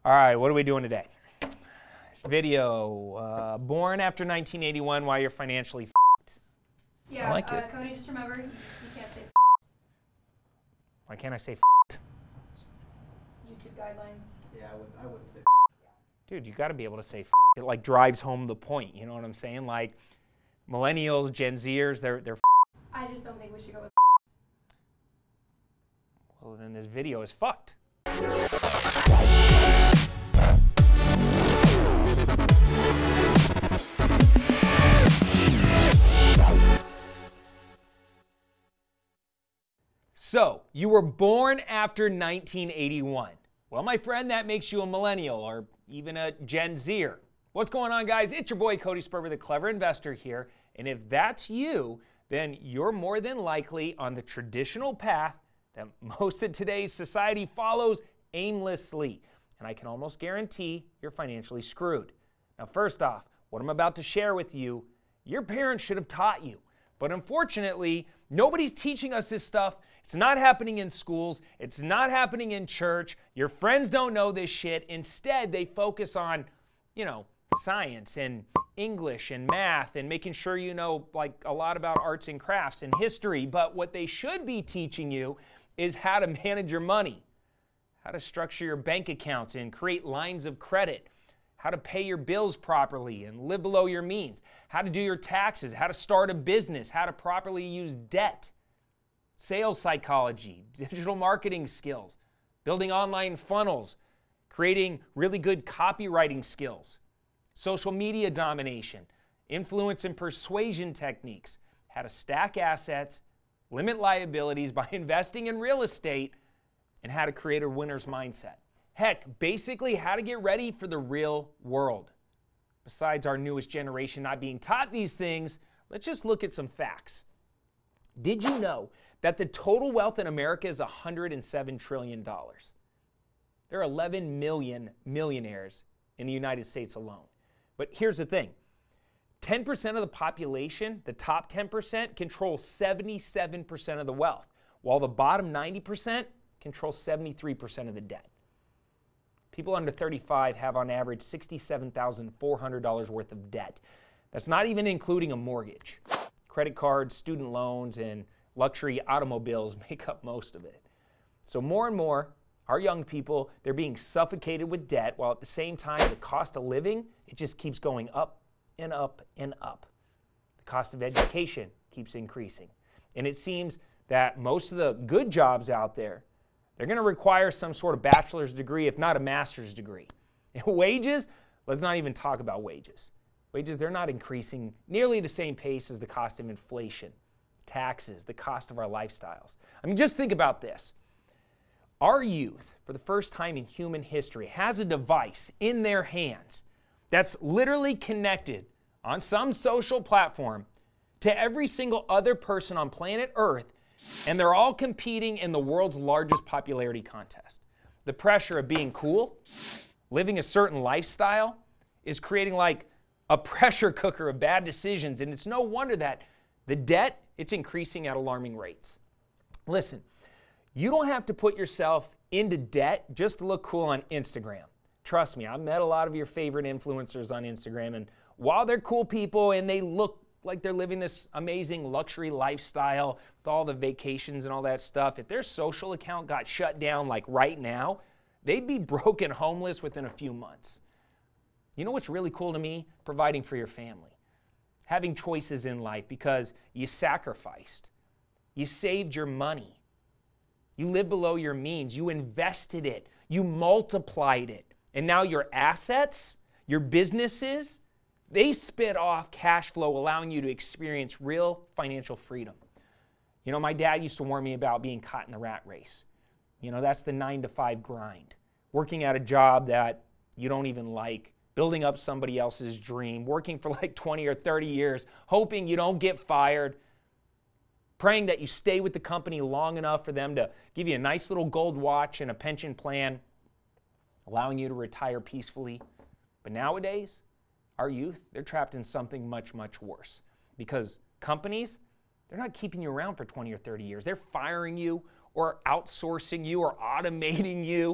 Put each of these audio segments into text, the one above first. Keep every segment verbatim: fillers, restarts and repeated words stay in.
All right, what are we doing today? Video, uh, born after nineteen eighty-one, why you're financially f***ed. Yeah, I like uh, it. Cody, just remember, you, you can't say f***. Why can't I say f***ed? YouTube guidelines. Yeah, I, would, I wouldn't say f***. Dude, you got to be able to say f***. It like drives home the point, you know what I'm saying? Like, Millennials, Gen Z'ers, they're, they're f***. I just don't think we should go with Well, then this video is fucked. So, you were born after nineteen eighty-one. Well, my friend, that makes you a millennial or even a Gen Zer. What's going on, guys? It's your boy, Cody Sperber, the Clever Investor here. And if that's you, then you're more than likely on the traditional path that most of today's society follows aimlessly. And I can almost guarantee you're financially screwed. Now, first off, what I'm about to share with you, your parents should have taught you. But unfortunately, nobody's teaching us this stuff. It's not happening in schools. It's not happening in church. Your friends don't know this shit. Instead, they focus on, you know, science and English and math and making sure you know like a lot about arts and crafts and history. But what they should be teaching you is how to manage your money, how to structure your bank accounts and create lines of credit, how to pay your bills properly and live below your means, how to do your taxes, how to start a business, how to properly use debt, sales psychology, digital marketing skills, building online funnels, creating really good copywriting skills, social media domination, influence and persuasion techniques, how to stack assets, limit liabilities by investing in real estate, and how to create a winner's mindset. Heck, basically how to get ready for the real world. Besides our newest generation not being taught these things, let's just look at some facts. Did you know that the total wealth in America is one hundred seven trillion dollars? There are eleven million millionaires in the United States alone. But here's the thing. ten percent of the population, the top ten percent, control seventy-seven percent of the wealth, while the bottom ninety percent control seventy-three percent of the debt. People under thirty-five have on average sixty-seven thousand four hundred dollars worth of debt. That's not even including a mortgage. Credit cards, student loans, and luxury automobiles make up most of it. So more and more, our young people, they're being suffocated with debt, while at the same time, the cost of living, it just keeps going up and up and up. The cost of education keeps increasing. And it seems that most of the good jobs out there, they're going to require some sort of bachelor's degree, if not a master's degree. And wages, let's not even talk about wages. Wages, they're not increasing nearly the same pace as the cost of inflation, taxes, the cost of our lifestyles. I mean, just think about this. Our youth, for the first time in human history, has a device in their hands that's literally connected on some social platform to every single other person on planet Earth, and they're all competing in the world's largest popularity contest. The pressure of being cool, living a certain lifestyle, is creating like a pressure cooker of bad decisions, and it's no wonder that the debt, it's increasing at alarming rates. Listen, you don't have to put yourself into debt just to look cool on Instagram. Trust me, I've met a lot of your favorite influencers on Instagram, and while they're cool people and they look like they're living this amazing luxury lifestyle with all the vacations and all that stuff, if their social account got shut down like right now, they'd be broke and homeless within a few months. You know what's really cool to me? Providing for your family. Having choices in life because you sacrificed. You saved your money. You lived below your means. You invested it. You multiplied it. And now your assets, your businesses, they spit off cash flow, allowing you to experience real financial freedom. You know, my dad used to warn me about being caught in the rat race. You know, that's the nine to five grind. Working at a job that you don't even like, building up somebody else's dream, working for like twenty or thirty years, hoping you don't get fired, praying that you stay with the company long enough for them to give you a nice little gold watch and a pension plan, allowing you to retire peacefully. But nowadays, our youth, they're trapped in something much, much worse. Because companies, they're not keeping you around for twenty or thirty years. They're firing you or outsourcing you or automating you.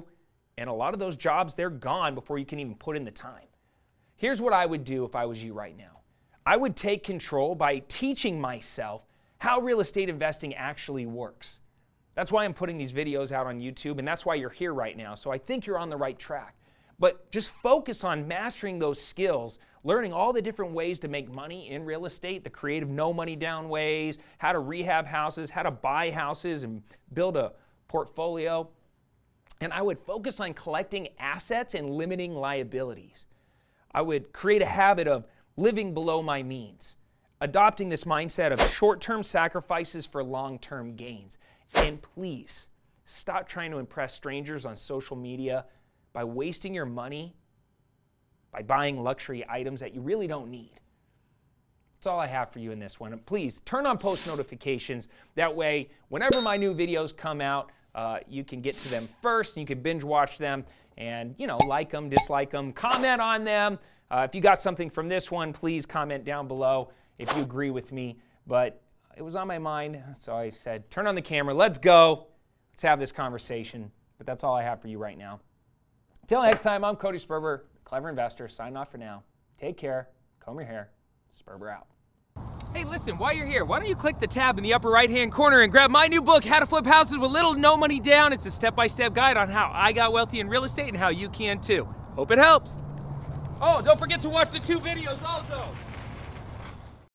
And a lot of those jobs, they're gone before you can even put in the time. Here's what I would do if I was you right now. I would take control by teaching myself how real estate investing actually works. That's why I'm putting these videos out on YouTube, and that's why you're here right now. So I think you're on the right track. But just focus on mastering those skills, learning all the different ways to make money in real estate, the creative no money down ways, how to rehab houses, how to buy houses and build a portfolio. And I would focus on collecting assets and limiting liabilities. I would create a habit of living below my means, adopting this mindset of short-term sacrifices for long-term gains. And please, stop trying to impress strangers on social media by wasting your money by buying luxury items that you really don't need. That's all I have for you in this one. And please turn on post notifications. That way, whenever my new videos come out, uh, you can get to them first, and you can binge watch them and, you know, like them, dislike them, comment on them. Uh, if you got something from this one, please comment down below if you agree with me. But it was on my mind, so I said, turn on the camera, let's go. Let's have this conversation. But that's all I have for you right now. Until next time, I'm Cody Sperber, Clever Investor, signing off for now. Take care, comb your hair, Sperber out. Hey, listen, while you're here, why don't you click the tab in the upper right-hand corner and grab my new book, How to Flip Houses with Little No Money Down. It's a step-by-step guide on how I got wealthy in real estate and how you can too. Hope it helps. Oh, don't forget to watch the two videos also.